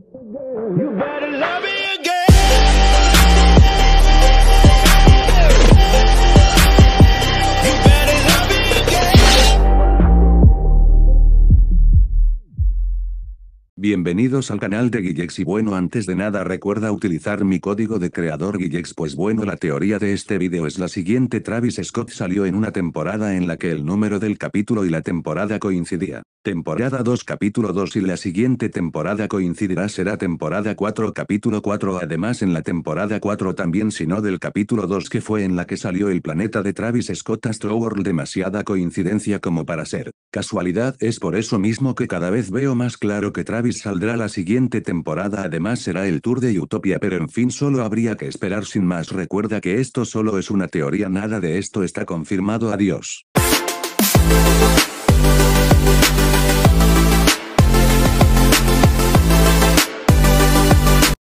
You better love me again. You better love me again. Bienvenidos al canal de Guillex y bueno, antes de nada recuerda utilizar mi código de creador Guillex. Pues bueno, la teoría de este video es la siguiente: Travis Scott salió en una temporada en la que el número del capítulo y la temporada coincidía. Temporada 2 capítulo 2 y la siguiente temporada coincidirá, será temporada 4 capítulo 4. Además en la temporada 4 también, sino del capítulo 2 que fue en la que salió el planeta de Travis Scott Astroworld. Demasiada coincidencia como para ser casualidad. Es por eso mismo que cada vez veo más claro que Travis saldrá la siguiente temporada. Además será el tour de Utopia, pero en fin, solo habría que esperar. Sin más, recuerda que esto solo es una teoría, nada de esto está confirmado. Adiós.